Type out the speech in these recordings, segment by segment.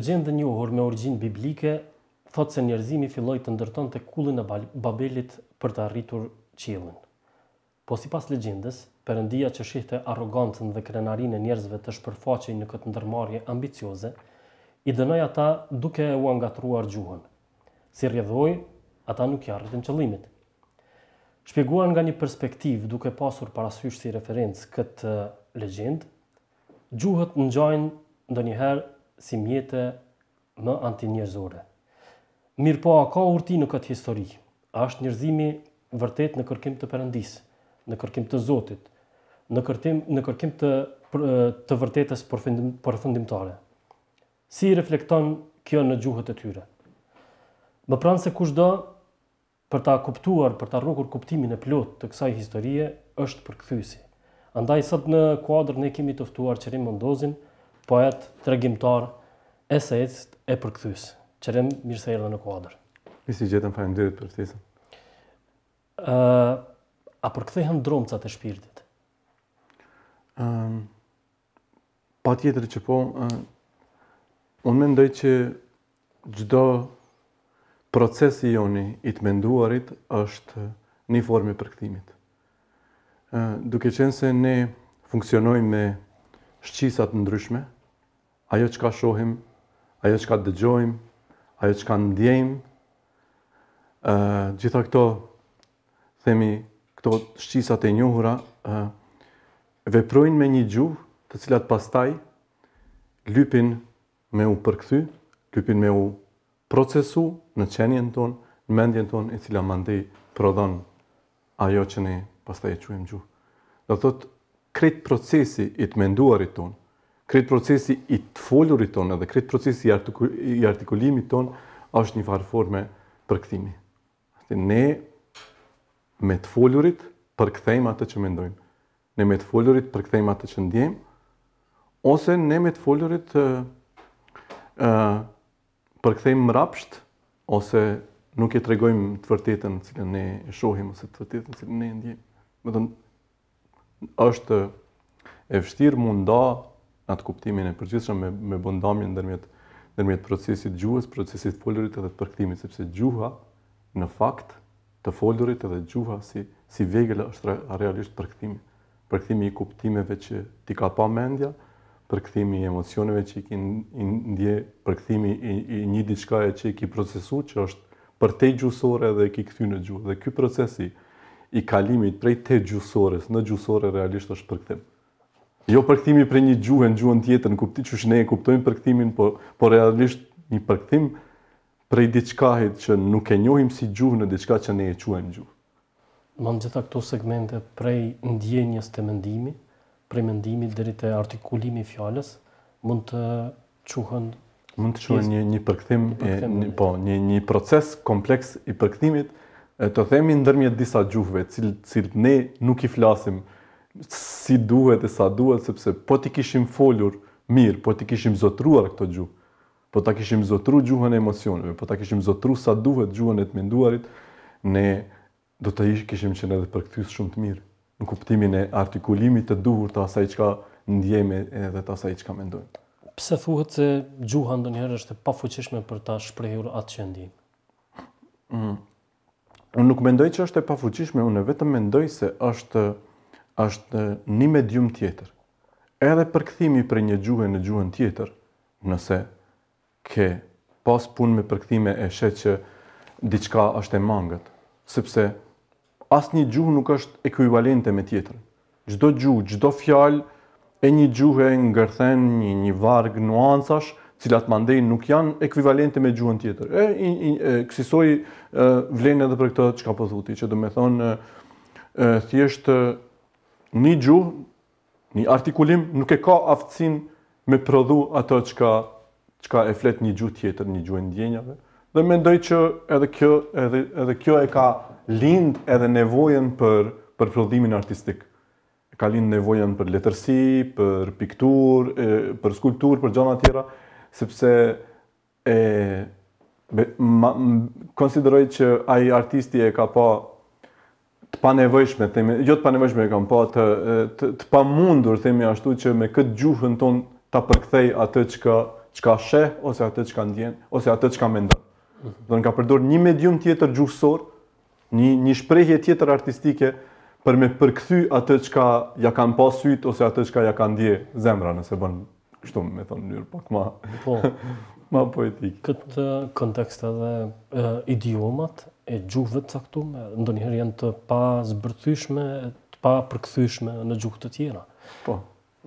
legjendë e njohur me origjinë biblike thotë se njerëzimi filloi të ndërtonte kullin e Babelit për të arritur qiellin. Po sipas legjendës, Perëndia që shihte arrogancën dhe krenarinë e njerëzve të shpërfaqej në këtë ndërmarrje ambicioze, i dënoi ata duke u angatruar gjuhën. Si rrjedhoi, ata nuk i arritën qëllimit. Shpjeguar nga një perspektivë duke pasur parasysh si referencë këtë legjendë, gjuhët ngjajnë ndonjëherë si mjete më antinjerëzore. Mirëpo a ka urti në këtë histori? A është njerëzimi vërtet në kërkim të Perëndisë, në kërkim të Zotit, në kërkim të vërtetës përfundimtare? Si reflekton kjo në gjuhët e tyre? Më pranë se kushdo për ta kuptuar, për ta rrokur kuptimin e plot të kësaj historie është përkthyesi. Andaj sot në kuadër ne kemi të ftuar Qerim Mondozin, poet, tregimtar, eseist e përkthyes. Qerim, mirë se erdhe në kuadër. Mirë se gjetëm, faleminderit për ftesën. A përkthehen dromcat e shpirtit? Patjetër që po. Unë mendoj që çdo procesi joni i të menduarit është një formë e përkthimit. Duke qenë se ne funksionojmë me shqisa të ndryshme, ajo çka shohim, ajo çka dëgjojmë, ajo çka ndjejmë, gjitha këto themi këto shqisat e njohura veprojnë me një gjuhë të cilat pastaj lypin me u përkthy, lypin me u procesu në qenjen tonë, në mendjen tonë, e cila mandej prodhon ajo që ne pastaj e quajmë gjuhë. Do thotë, krejt procesi i të menduarit tonë, krejt procesi i të folurit tonë edhe krejt procesi i artikulimit tonë është një farë forme përkthimi. Ne me të folurit përkthejmë atë që mendojmë. Ne me të folurit përkthejmë atë që ndjejmë, ose ne me të folurit përkthejmë mrapsht, ose nuk e tregojmë të vërtetën në cilën ne e shohim, ose të vërtetën në cilën ne e ndjejmë. Do të është e vështirë munda në atë kuptimin e përgjithshëm me bundamjen ndërmjet procesit gjuhës, procesit folurit edhe të përkthimit, sepse gjuha në fakt të folurit edhe gjuha si vegël është realisht përkthimi. Përkthimi i kuptimeve që ti ka pa mendja, përkthimi i emocioneve që i ki ndje, përkthimi i një diçkaje që i ki procesu, që është për te gjusore dhe i ki kthy në gjuhë. Dhe ky procesi i kalimit prej te gjusores në gjusore realisht është përkthim. Jo përkthimi prej një gjuhë në gjuhën tjetër, në kuptim që ne e kuptojmë përkthimin, por realisht një përkthim prej diçkahit që nuk e njohim si gjuhë në diçka që ne e quajmë gjuhë. Manë gjitha këto segmente prej ndjenjes të mendimi, prej mendimit deri te artikulimi i fjalës, mund të quhen një përkthim, një proces kompleks i përkthimit, të themi ndërmjet disa gjuhëve, cilët ne nuk i flasim si duhet e sa duhet, sepse po t'i kishim folur mirë, po t'i kishim zotruar këto gjuhë, po t'a kishim zotru gjuhën e emocioneve, po t'a kishim zotru sa duhet gjuhën e të menduarit, ne do të kishim qenë edhe përkthyes shumë të mirë, në kuptimin e artikulimit të duhur të asaj çka ndjejmë edhe të asaj çka mendojmë. Pse thuhet se gjuha ndonjëherë është e pafuqishme për ta shprehur atë që ndjejmë? Unë nuk mendoj që është e pafuqishme, unë vetëm mendoj se është një medium tjetër. Edhe përkthimi për një gjuhë në gjuhën tjetër, nëse ke pas punë me përkthime e shet që diçka është e mangët, sepse asnjë gjuhë nuk është ekuivalente me tjetrën. Çdo gjuhë, çdo fjalë e një gjuhe ngërthen një varg nuancash, cilat mandej nuk janë ekuivalente me gjuhën tjetër. Kësaj vlen edhe për këtë çka po thuti, që do me thonë thjesht një gjuhë, një artikulim nuk e ka aftësinë me prodhu ato çka e flet një gjuhë tjetër, një gjuhë ndjenjave. Dhe mendoj që edhe kjo e ka lind edhe nevojën për prodhimin artistik. E ka lind nevojën për letërsi, për piktur, për skulptur, për gjëra tjera, sepse konsideroj që ai artisti e ka pa të panevojshme, jo të panevojshme e kam pa të pamundur, themi ashtu, që me këtë gjuhën tonë ta përkthej atë çka sheh ose atë çka ndjen ose atë çka mendon. Do të ka përdor një medium tjetër gjuhësor, një shprehje tjetër artistike për me përkthy atë çka ja kanë pas syt ose atë çka ja kanë ndje zemra, nëse bën kështu me thonë në mënyrë pak Po. ma poetike. Këtë kontekst edhe idiomat e gjuhëve të caktuara ndonjëherë janë të pa zbërthyeshme, të pa përkthyeshme në gjuhë të tjera. Po.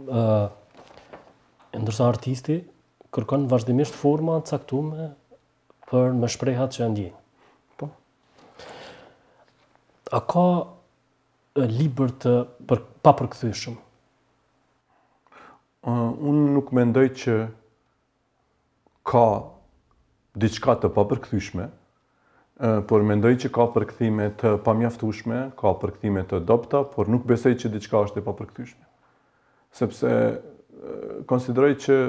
Ndërsa artisti kërkon vazhdimisht forma të caktuara për me shprehat që ndjej. Po. A ka libër të pa përkthyeshëm? Unë nuk mendoj që ka diçka të papërkthyeshme, por mendoj që ka përkthime të pamjaftueshme, ka përkthime të dobta, por nuk besoj që diçka është e papërkthyeshme. Sepse konsideroj që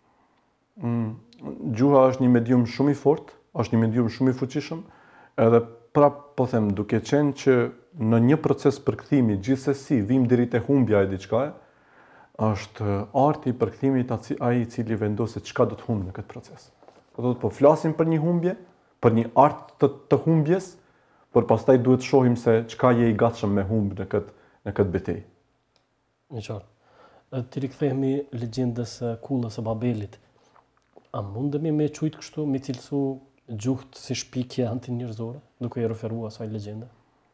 gjuha është një medium shumë i fortë, është një medium shumë i fuqishëm, edhe prap po them duke qenë që në një proces përkthimi gjithsesi vim deri te humbja e diçkaje, është arti i përkthimit ai i cili vendos se çka do të humb në këtë proces. Po flasim për një humbje, për një art të humbjes, por pastaj duhet shohim se çka je i gatshëm me humb në këtë betejë. Në qartë. Të rikthehemi legjendës Kullës së Babelit. A mundemi me quajt kështu, me cilësu gjuhët si shpikje antinjerëzore, duke i referuar asaj legjende?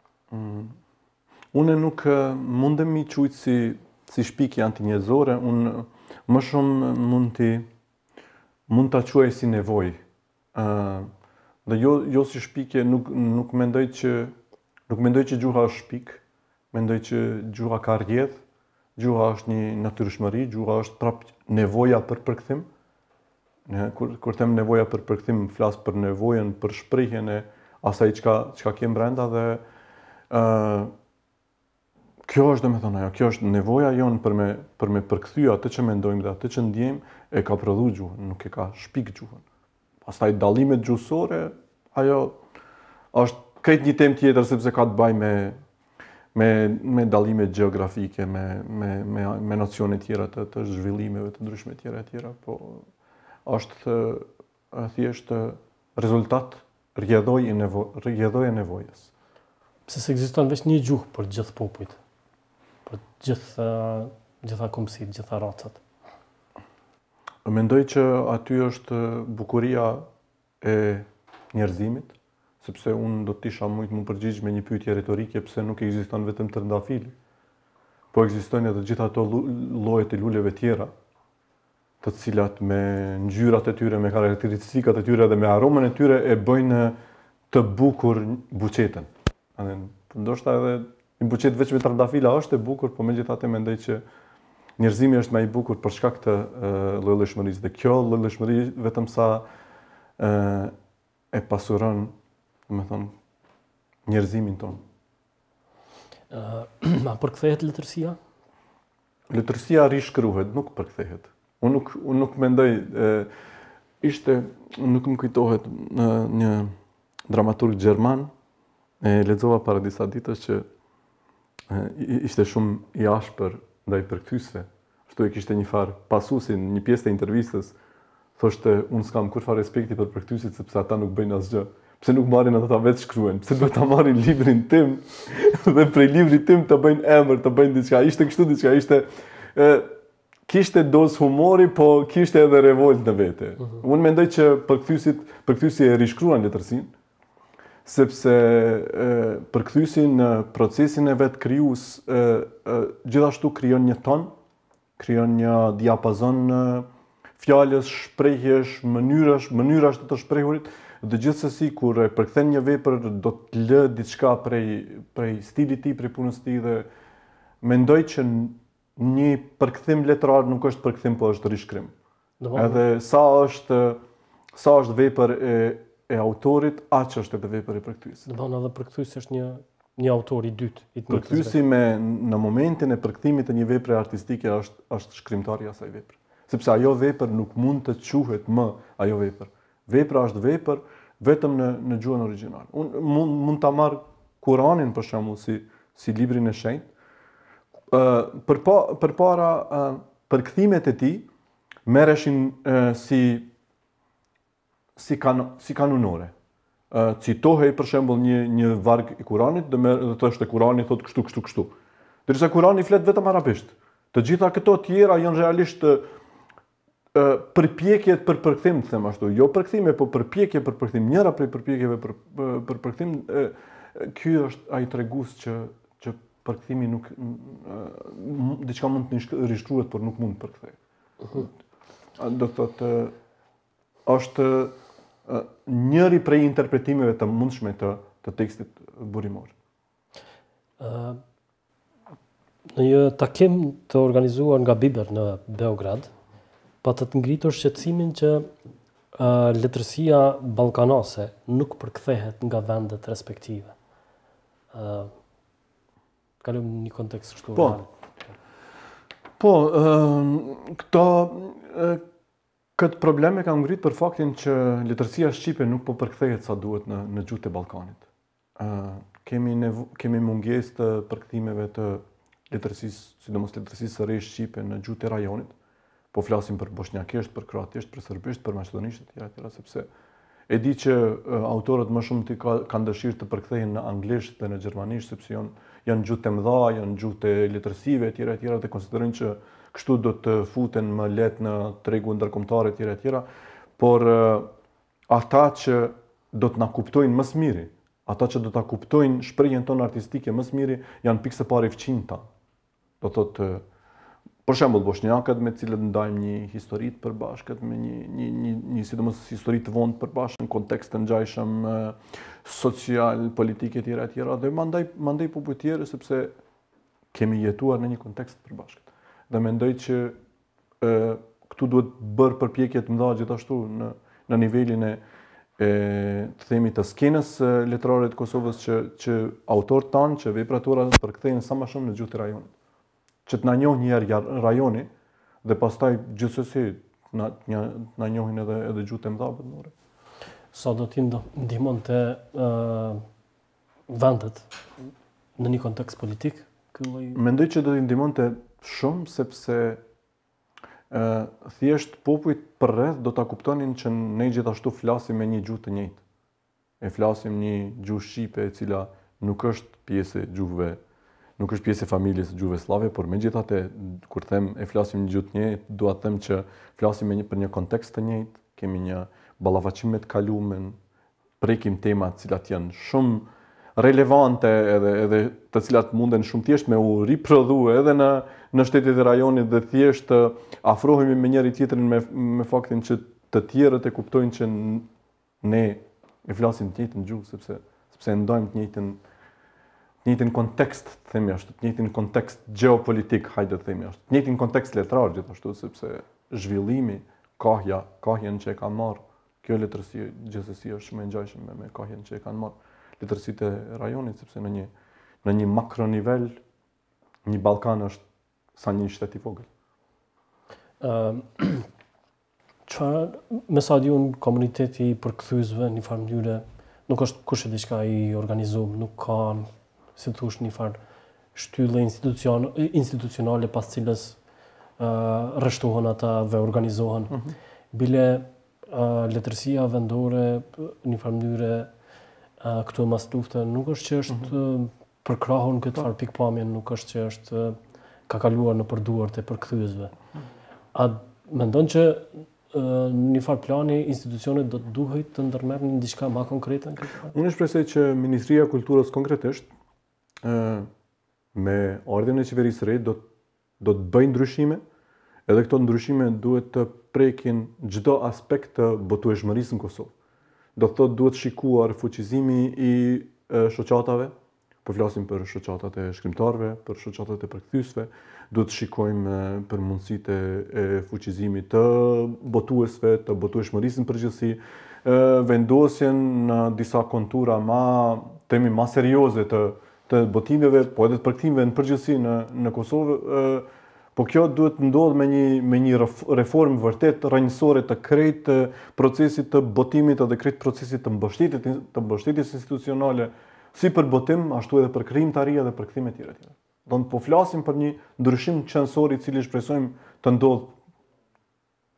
Unë nuk mundemi quajt si shpikje antinjerëzore, unë më shumë mund ta quaj si nevojë. Dhe jo si shpikje, nuk mendoj që gjuha është shpik, mendoj që gjuha ka rrjedh, gjuha është një natyrshmëri, gjuha është prap nevoja për përkthim. Kur them nevoja për përkthim, flas për nevojën për shprehjen e asaj çka ke brenda dhe kjo është domethënë ajo, kjo është nevoja jonë për me përkthy atë që mendojmë dhe atë që ndjejmë e ka prodhu gjuhën, nuk e ka shpik gjuhën. Pastaj dallimet gjuhësore, ajo është krejt një temë tjetër sepse ka të bëjë me dallimet gjeografike, me nocione tjera të zhvillimeve të ndryshme tjera, po është thjesht rezultat rrjedhoj e nevojës. Pse s'ekziston veç një gjuhë për gjithë popujt, për gjitha kombësitë, gjitha racat? Mendoj që aty është bukuria e njerëzimit, sepse unë do të isha mujt më përgjigj me një pyetje retorike pse nuk ekziston vetëm trëndafili, po ekzistojnë edhe gjitha ato llojet e luleve tjera, të cilat me ngjyrat e tyre, me karakteristikat e tyre dhe me aromën e tyre e bëjnë të bukur buqetën. Ndoshta edhe një buqet veç me trëndafila është e bukur, po megjithatë mendoj që njerëzimi është më i bukur për shkak të llojshmërisë. Dhe kjo llojshmëri vetëm sa e pasuron, domethënë, njerëzimin tonë. Ma përkthehet letërsia? Letërsia rishkruhet, nuk përkthehet. Unë nuk mendoj, nuk më kujtohet një dramaturg gjerman, e lexova para disa ditësh që ishte shumë i ashpër ndaj përkthyesve. Ashtu e kishte një farë pasuesi në një pjesë të intervistës, thoshte unë s'kam kurrë respekti për përkthyesit sepse ata nuk bëjnë asgjë. Pse nuk marrin ata vetë shkruajnë? Pse duhet ta marrin librin tim dhe prej librit tim të bëjnë emër, të bëjnë diçka. Ishte kështu diçka, kishte dozë humori, po kishte edhe revolt në vete. Unë mendoj që përkthyesi e rishkruan letërsinë, sepse përkthyesi në procesin e vet krijues gjithashtu krijon një ton, krijon një diapazon fjalës, shprehjesh, mënyrash të shprehurit, dhe gjithsesi kur e përkthen një vepër do të lë diçka prej stilit tij, prej punës tij dhe mendoj që një përkthim letrar nuk është përkthim, po është rishkrim. Edhe sa është vepër e autorit, aq është edhe vepër e përkthyesit. Domethënë edhe përkthyesi është një autor i dytë. Përkthyesi në momentin e përkthimit të një vepre artistike është shkrimtari i asaj vepre. Sepse ajo vepër nuk mund të quhet më ajo vepër. Vepra është vepër vetëm në gjuhën origjinale. Unë mund ta marr Kur'anin për shembull si librin e shenjtë. Përpara përkthimet e tij merreshin si kanunore. Citohej për shembull një varg i Kuranit dhe thoshte Kurani thot kështu. Ndërsa Kurani flet vetëm arabisht. Të gjitha këto tjera janë realisht përpjekjet për përkthim, them ashtu. Jo përkthime, po përpjekje për përkthim. Njëra prej përpjekjeve për përkthim, ky është ai tregues që përkthimi nuk diçka mund të rishtrohet, por nuk mund të përkthehet. Do thotë është njëri prej interpretimeve të mundshme të tekstit burimor. Në një takim të organizuar nga Biber në Beograd, patët ngritur shqetësimin që letërsia ballkanase nuk përkthehet nga vendet respektive. Kalojmë në një kontekst kështu. Këtë probleme ka ngrit për faktin që letërsia shqipe nuk po përkthehet sa duhet në gjuhët e Ballkanit. Kemi mungesë të përkthimeve të letërsisë, sidomos letërsisë së re shqipe në gjuhët e rajonit. Po flasim për bosnjakisht, për kroatisht, për serbisht, për maqedonisht etj., sepse e di që autorët më shumë kanë dëshirë të përkthehen në anglisht dhe në gjermanisht, sepse janë gjuhë të mëdha, janë gjuhë të letërsive etj. Dhe konsiderojnë që kështu do të futen më lehtë në tregun ndërkombëtar etj. Por ata që do të na kuptojnë më së miri, ata që do ta kuptojnë shprehjen tonë artistike më së miri, janë pikë së pari fqinjta. Do thotë për shembull bosnjakët me të cilët ndajmë një histori të përbashkët, me një sidomos histori të vonë të përbashkët në kontekst të ngjajshëm social, politik etj. Dhe mandej po tjerë sepse kemi jetuar në një kontekst të përbashkët. Dhe mendoj që këtu duhet bërë përpjekje të mëdha gjithashtu në nivelin të themi të skenës letrare të Kosovës që autorët tanë, që veprat tura përkthehen sa më shumë në gjuhët e rajonit. Që të na njohë një herë rajoni dhe pastaj gjithsesi na njohin edhe gjuhët e mëdha botërore. Sa do t'i ndihmonte vendet në një kontekst politik? Mendoj që do t'i ndihmonte shumë sepse thjesht popujt përreth do ta kuptonin që ne gjithashtu flasim me një gjuhë të njëjtë. E flasim një gjuhë shqipe e cila nuk është pjesë e gjuhëve, nuk është pjesë e familjes së gjuhëve slave, por megjithatë kur them e flasim një gjuhë të njëjtë, dua të them që flasim për një kontekst të njëjtë, kemi një ballafaqim me të kaluarën, prekim tema të cilat janë shumë relevante edhe të cilat munden shumë thjesht me u riprodhue edhe në shtetet e rajonit dhe thjesht afrohemi me njëri tjetrin me faktin që të tjerët e kuptojnë që ne e flasim të njëjtën gjuhë sepse ndajmë të njëjtin kontekst, themi ashtu, të njëjtin kontekst gjeopolitik, hajde të themi ashtu, të njëjtin kontekst letrar gjithashtu sepse zhvillimi, kahjen që e kanë marrë, kjo letërsi gjithsesi është shumë e ngjashme me kahjen që e kanë marrë letërsitë e rajonit, sepse në një makro nivel një Ballkan është sa një shtet i vogël. Me sa diun komuniteti i përkthyesve në një farë mënyrë nuk është kurrë diçka i organizuar, nuk ka, si thosh, një farë shtyllë institucionale pas cilës rreshtohen ata dhe organizohen. Bile letërsia vendore në një farë mënyrë këtu mas lufte nuk është që është përkrahur në këtë farë pikpamje, nuk është që është ka kaluar në përduart e përkthyesve. A mendon që në një farë plani institucionet do të duhet të ndërmerrin diçka më konkrete në këtë? Unë shpresoj që Ministria e Kulturës konkretisht me ardhmën e qeverisë së re do të bëjë ndryshime, edhe këto ndryshime duhet të prekin çdo aspekt të botueshmërisë në Kosovë. Do të thotë duhet shikuar fuqizimi i shoqatave, po flasim për shoqatat e shkrimtarëve, për shoqatat e përkthyesve, duhet shikojmë për mundësitë e fuqizimit të botuesve, të botueshmërisë në përgjithësi, vendosjen në disa kontura ma serioze të botimeve, po edhe të përkthimeve në përgjithësi në Kosovë. Po kjo duhet ndodhë me një reformë vërtet rrënjësore të krejt procesit të botimit edhe krejt procesit të mbështetjes institucionale, si për botim, ashtu edhe për krijimtari dhe për kthime tjera. Do të po flasim për një ndryshim qendror i cili shpresojmë të ndodhë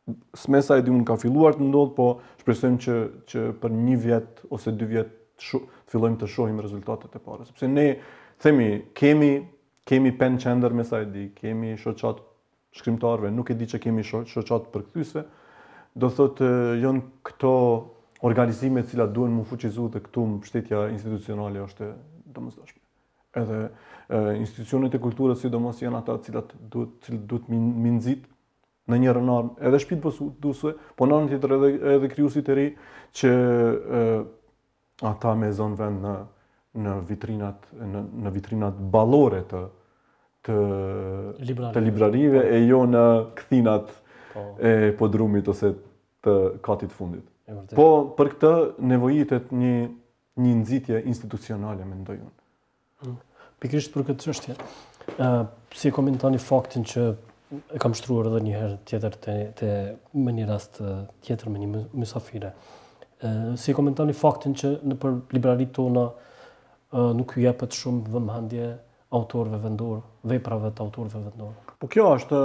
smesa e di unë ka filluar të ndodhë, po shpresojmë që për 1 vjet ose 2 vjet të fillojmë të shohim rezultatet e para. Sepse ne themi, kemi pen qender me sa e di, kemi shoqat shkrimtarëve, nuk e di që kemi shoqat përkthyesve, do thotë janë këto organizime të cilat duhen më fuqizu dhe këtu mbështetja institucionale është e domosdoshme. Edhe institucionet e kulturës sidomos janë ata të cilat duhet mi nxit në një rënar, edhe shtëpitë posuduse, po në anën tjetër edhe krijuesit e ri që ata me zonë vend në vitrinat ballore të librarive e jo në kthinat e podrumit ose të katit fundit. Po për këtë nevojitet një nxitje institucionale, mendoj unë. Pikërisht për këtë çështje, si komentoni faktin që e kam shtruar edhe një herë tjetër te me një rast tjetër me një mysafire. Si komentoni faktin që nëpër libraritë tona nuk ju jepet shumë vëmendje autorëve vendor, veprave të autorëve vendor? Po kjo është,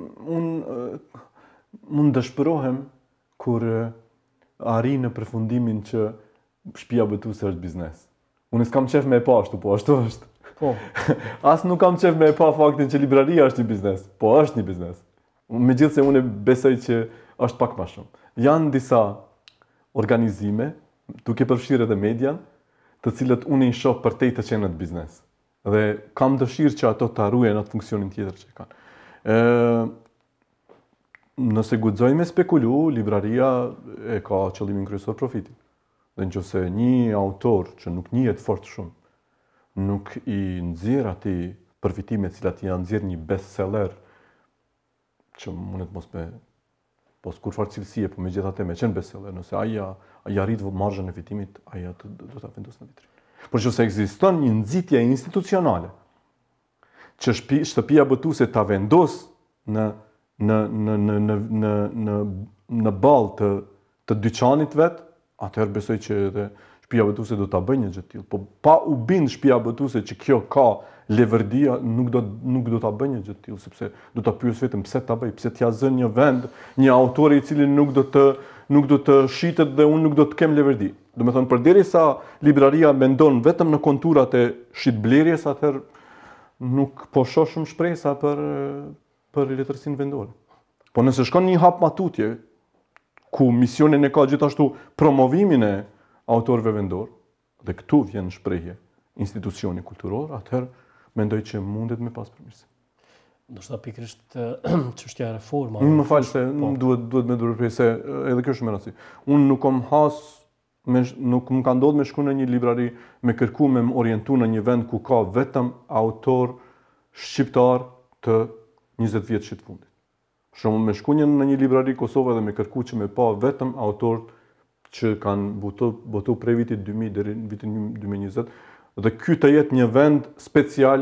unë dëshpërohem kur arri në përfundimin që shtëpia botuese është biznes. Unë s'kam qef me e pa ashtu, po ashtu është. Po. As nuk kam qef me e pa faktin që libraria është një biznes, po është një biznes. Megjithëse unë besoj që është pak më shumë. Janë disa organizime, duke përfshirë edhe median, të cilët unë i shoh përtej të qenë në biznes. Dhe kam dëshirë që ato të arrujen atë funksionin tjetër që kanë. Nëse guxojmë me spekulu, libraria e ka qëllimin kryesor profiti. Dhe nëse një autor që nuk njihet fort shumë, nuk i nxjerr atij përfitime të cilat janë nxjerr një bestseller që mundet mos me kur fort cilësie, po megjithatë me qenë bestseller, nëse ai arrit marzhën e fitimit, ai do ta vendosë në vitrinë. Por nëse ekziston një nxitje institucionale që shtëpia botuese ta vendos në ballë të dyqanit vet, atëherë besoj që edhe shtëpia botuese do ta bëjë një gjë të tillë. Po pa u bind shtëpia botuese që kjo ka leverdia, nuk do ta bëjë një gjë të tillë, sepse do ta pyes vetëm pse ta bëj, pse t'ja zën një vend, një autor i cili nuk do të shitet dhe unë nuk do të kem leverdi. Do me thënë, përderisa libraria mendon vetëm në konturat e shitblerjes, atëherë nuk po shoh shumë shpresa për letërsinë vendore. Po nëse shkon një hap matutje, ku misionin e ka gjithashtu promovimin e autorëve vendor, dhe këtu vjen shprehje institucioni kulturor, atëherë mendoj që mundet me pas përmirësim. Ndoshta pikërisht çështja e reforma. Më fal se duhet me ndërprej se edhe kjo është shumë e rëndësishme. Unë nuk më ka ndodhur me shku në një librari me kërku me më orientu në një vend ku ka vetëm autor shqiptar të 20 vjeçit fundit. Shumë me shku në një librari Kosovë dhe me kërku që me pa vetëm autor që kanë botu prej vitit 2000 deri në vitin 2020 dhe ky të jetë një vend special.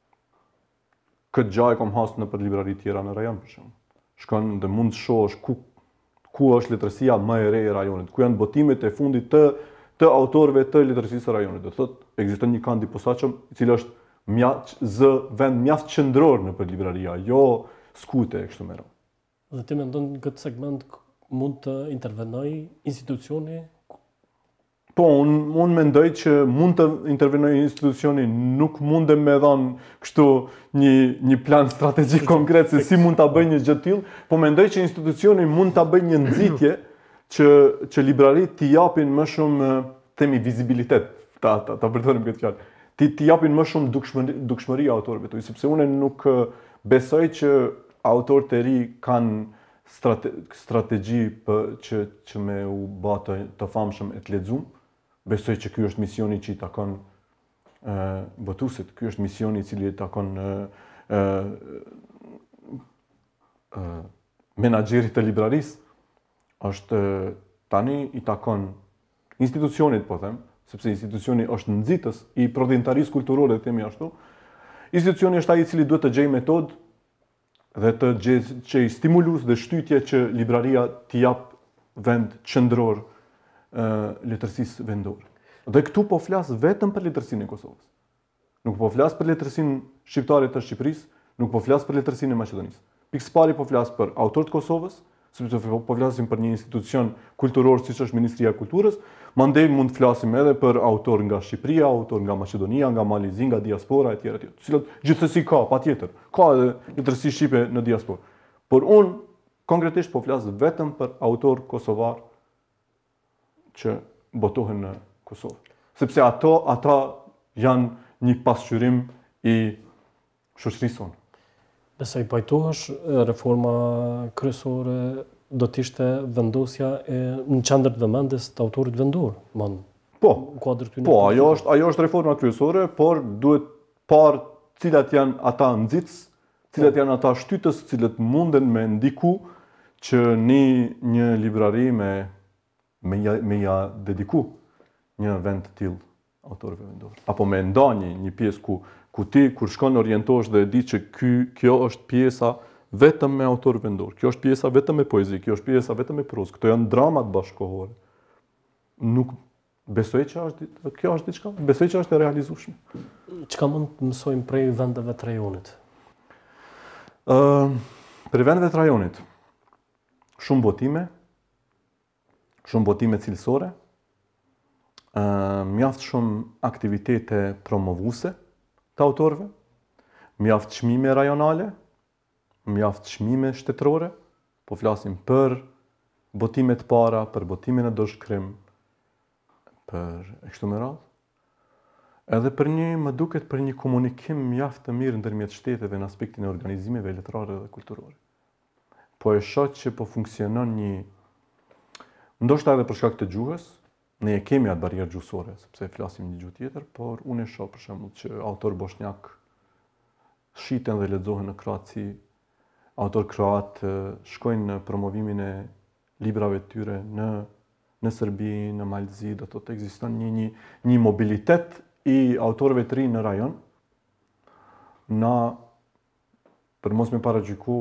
Këtë gjë e kam hasur në për librari tjera në rajon për shembull. Shkon dhe mund të shohësh ku është letërsia më e re e rajonit, ku janë botimet e fundit të autorëve të letërsisë së rajonit. Do thotë ekziston një kandi posaçëm i cili është vend mjaft qendror në për libraria, jo skute e kështu me radhë. Dhe ti mendon në këtë segment mund të intervenoj institucioni? Po, unë mendoj që mund të intervenoj institucioni, nuk mundem me dhanë kështu një plan strategjik konkret se si mund të bëj një gjë të tillë, po mendoj që institucioni mund të bëj një nxitje që librarit t'i japin më shumë themi vizibilitet, ta përdorim këtë fjalë, t'i japin më shumë dukshmëri autorëve të, sepse unë nuk besoj që autorët e ri kanë strategji që me u bë të famshëm e të lexuar. Besoj që ky është misioni që i takon botuesit, ky është misioni i cili i takon menaxherit të librarisë. Është tani i takon institucionit, po them, sepse institucioni është nxitës i prodhimtarisë kulturore, themi ashtu. Institucioni është ai i cili duhet të gjejë metodë dhe të gjejë stimulus dhe shtytje që libraria t'i jap vend qendror letërsisë vendore. Dhe këtu po flas vetëm për letërsinë e Kosovës. Nuk po flas për letërsinë shqiptare të Shqipërisë, nuk po flas për letërsinë e Maqedonisë. Pikë së pari po flas për autorët e Kosovës, sepse po flasim për një institucion kulturor siç është Ministria e Kulturës, mandej mund të flasim edhe për autor nga Shqipëria, autor nga Maqedonia, nga Malizi, nga diaspora etj. Të cilat gjithsesi ka, patjetër. Ka edhe letërsi shqipe në diasporë. Por unë konkretisht po flas vetëm për autor kosovar që botohen në Kosovë. Sepse ata janë një pasqyrim i shoqërisë sonë. Nëse i pajtohesh, reforma kryesore do t'ishte vendosja në qendër të vëmendjes të autorit vendor. Po, ajo është reforma kryesore, por duhet parë cilat janë ata nxitës, cilat janë ata shtytës, cilët munden me ndiku që një librari me ja dediku një vend të tillë autorëve vendor. Apo me nda një pjesë ku ti kur shkon orientohesh dhe e di që kjo është pjesa vetëm me autor vendor, kjo është pjesa vetëm me poezi, kjo është pjesa vetëm me prozë, këto janë dramat bashkëkohore. Nuk besoj që kjo është diçka, besoj që është e realizueshme. Çka mund të mësojmë prej vendeve të rajonit? Për vendeve të rajonit, shumë botime cilësore, mjaft shumë aktivitete promovuese të autorëve, mjaft çmime rajonale, mjaft çmime shtetërore, po flasim për botimet para, për botimin e doshkrim, për e kështu me radhë. Edhe më duket për një komunikim mjaft të mirë ndërmjet shteteve në aspektin e organizimeve letrare dhe kulturore. Po e shoh që po funksionon ndoshta edhe për shkak të gjuhës, ne e kemi atë barierë gjuhësore, sepse flasim një gjuhë tjetër, por unë e shoh për shembull që autor bosnjak shiten dhe lexohen në Kroaci, autor kroat shkojnë në promovimin e librave të tyre në Serbi, në Malzi, do të ekziston një mobilitet i autorëve të rinj në rajon. Na, për mos me paragjyku,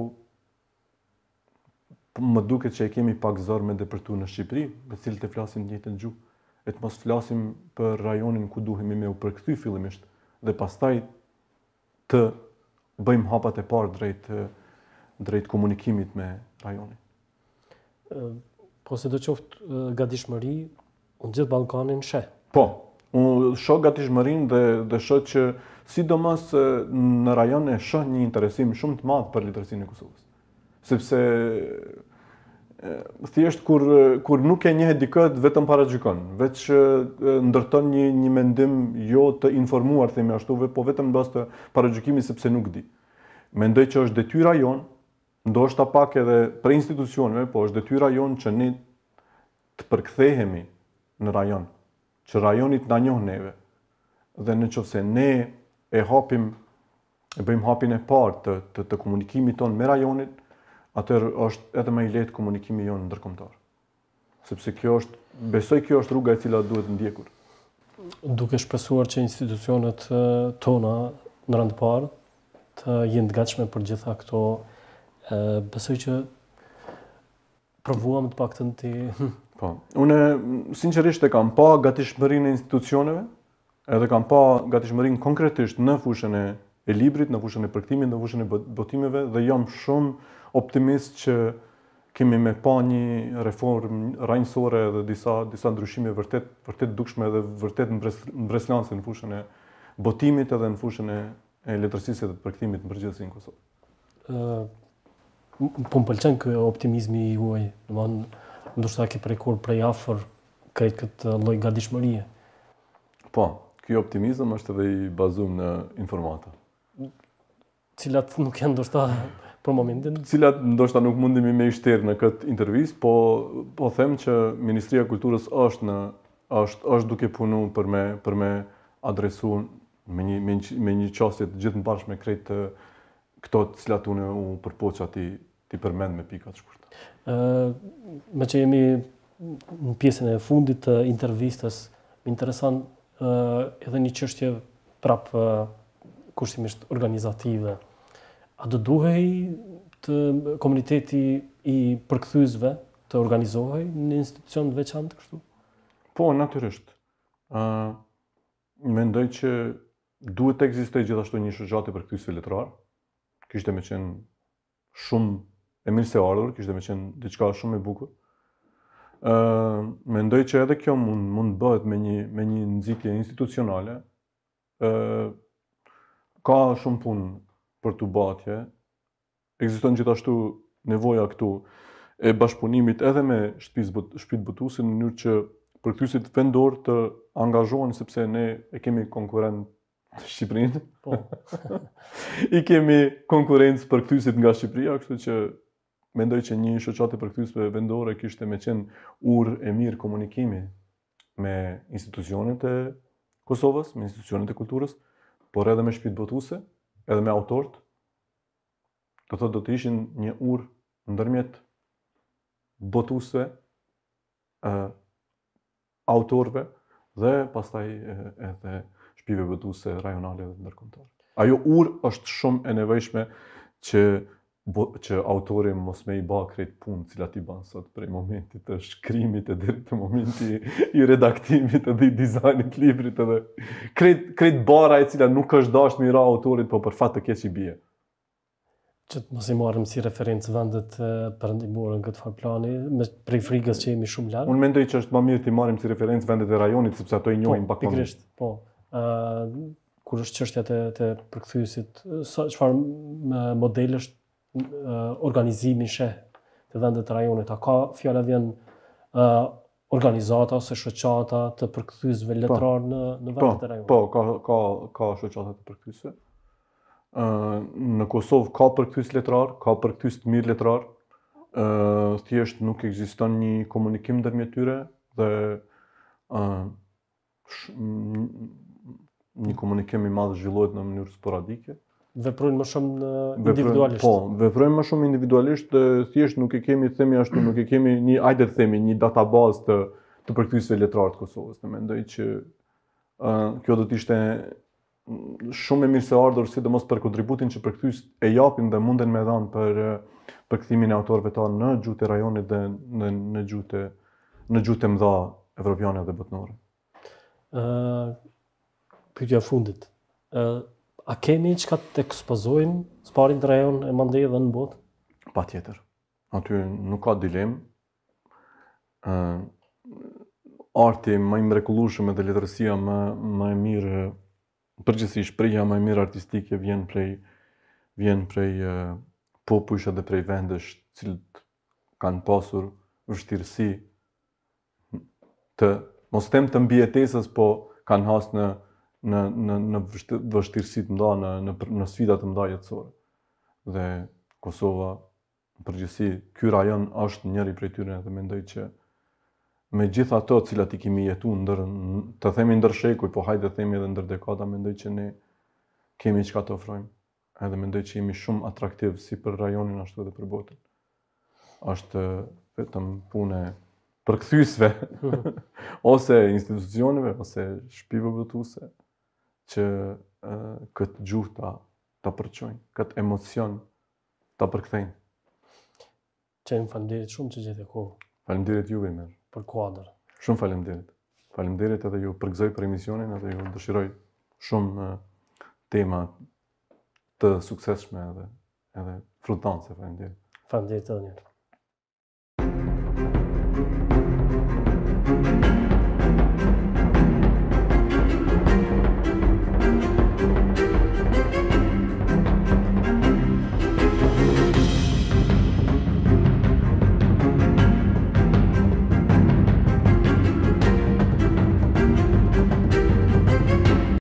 më duket që e kemi pak zor me depërtu në Shqipëri, me cilët e flasim të njëjtën gjuhë, e të mos flasim për rajonin ku duhemi me u përkthy fillimisht, dhe pastaj të bëjmë hapat e parë drejt komunikimit me rajonin. Po se do qoftë gatishmëri, unë gjithë Ballkanin sheh. Po, unë shoh gatishmërinë dhe shoh që sidomos në rajon e shoh një interesim shumë të madh për letërsinë e Kosovës. Sepse thjesht kur nuk e njeh dikët vetëm paragjykon, veç ndërton një mendim jo të informuar, themi ashtu, po vetëm mbas të paragjykimit sepse nuk di. Mendoj që është detyra jon, ndoshta pak edhe për institucioneve, po është detyra jon që ne të përkthehemi në rajon, që rajoni të na njoh neve. Dhe nëse ne e bëjmë hapin e parë të komunikimit ton me rajonin, atëherë është edhe më i lehtë komunikimi jonë ndërkombëtar. Sepse besoj kjo është rruga e cila duhet ndjekur. Duke shpresuar që institucionet tona në rand të parë të jenë të gatshme për gjitha këto, besoj që provuam të paktën ti. Po, unë sinqerisht e kam pa gatishmërinë e institucioneve, edhe kam pa gatishmërinë konkretisht në fushën e librit, në fushën e përkthimit, në fushën e botimeve, dhe jam shumë optimist që kemi me pa një reformë rrajnësore dhe disa ndryshime vërtet dukshme dhe vërtet mbreslance në fushën e botimit edhe në fushën e letërsisë dhe përkthimit në përgjithësi në Kosovë. Po më pëlqen ky optimizmi juaj, ndoshta ke prekur prej afër krejt këtë lloj gatishmërie. Po, ky optimizëm është edhe i bazuar në informata. Cilat nuk janë ndoshta për momentin. Cilat ndoshta nuk mundemi me i shterë në këtë intervistë, po them që Ministria e Kulturës është duke punuar për me adresu me një qasje të gjithë bashkë me krejt këto të cilat unë u përpoqa ti përmend me pika të shkurtë. Me që jemi në pjesën e fundit të intervistës, më intereson edhe një çështje prapë kushtimisht organizative. A do duhej të komuniteti i përkthyesve të organizohej në institucion të veçantë kështu? Po, natyrisht. Mendoj që duhet të ekzistojë gjithashtu një shoqatë përkthyesve letrar. Kishte me qenë shumë e mirë se ardhur, kishte me qenë diçka shumë e bukur. Mendoj që edhe kjo mund bëhet me një nxitje institucionale. Ka shumë punë për t'u bë atje. Ekziston gjithashtu nevoja këtu e bashkëpunimit edhe me shtëpitë botuese në mënyrë që përkthyesit vendor të angazhohen, sepse ne e kemi konkurrent Shqipërinë. Po. I kemi konkurrencë përkthyesit nga Shqipëria, kështu që mendoj që një shoqatë përkthyesve vendore kishte me qenë urë e mirë komunikimi me institucionet e Kosovës, me institucionet e kulturës, por edhe me shtëpitë botuese, edhe me autorët. Do të ishin një urë ndërmjet botuesve, autorëve dhe pastaj edhe shtëpive botuese rajonale dhe ndërkombëtare. Ajo urë është shumë e nevojshme që autori mos me i bë krejt punë cilat i bën sot prej momentit të shkrimit e deri te momenti i redaktimit edhe i dizajnit të librit edhe krejt bara e cila nuk është dashur me i ra autorit, po për fat të keq i bie. Që të mos i marrim si referencë vendet perëndimore në këtë farë plani, prej frikës që jemi shumë larg. Unë mendoj që është më mirë t'i marrim si referencë vendet e rajonit, sepse ato i njohin pak më mirë. Pikërisht, po. Kur është çështja të përkthyesit, çfarë modelesh organizimin sheh të vendet e rajonit? A ka fjala vjen organizata ose shoqata të përkthyesve letrar në vendet e rajonit? Po, ka shoqata të përkthyesve. Në Kosovë ka përkthyes letrar, ka përkthyes të mirë letrar. Thjesht nuk ekziston një komunikim ndërmjet tyre dhe një komunikim i madh zhvillohet në mënyrë sporadike. Veprojnë më shumë individualisht. Po, veprojnë më shumë individualisht, thjesht nuk e kemi, themi ashtu, nuk e kemi një databazë të përkthyesve letrar të Kosovës. Ne mendoj që kjo do të ishte shumë e mirë se ardhur, sidomos për kontributin që përkthyesit e japin dhe munden me dhanë për përkthimin e autorëve tanë në gjuhët e rajonit dhe në gjuhët e mëdha evropiane dhe botnore. Pyetja fundit. A kemi çka të ekspozojmë sparin të rajon e mandej dhe në botë? Patjetër. Aty nuk ka dilemë. Arti më i mrekullueshëm dhe letërsia më e mirë, përgjithsisht shprehja më e mirë artistike vjen prej popujsh dhe prej vendesh të cilët kanë pasur vështirësi mos them të mbijetesës, po kanë hasë në vështirësi të mëdha, në sfida të mëdha jetësore. Dhe Kosova, në përgjithësi, ky rajon është njëri prej tyre dhe mendoj që me gjithë ato cilat i kemi jetu të themi ndër shekuj, po hajde të themi edhe ndër dekada, mendoj që ne kemi çka të ofrojmë. Edhe mendoj që jemi shumë atraktiv si për rajonin ashtu edhe për botën. Është vetëm punë përkthyesve ose institucioneve ose shtëpive botuese që këtë gjuhë ta përçojnë, këtë emocion ta përkthejnë. Qenë faleminderit shumë që gjete kohë. Faleminderit juve mirë. Për kuadër. Shumë faleminderit. Faleminderit edhe ju përgëzoj për emisionin edhe ju dëshiroj shumë tema të suksesshme edhe frutantse. Faleminderit. Faleminderit edhe një herë.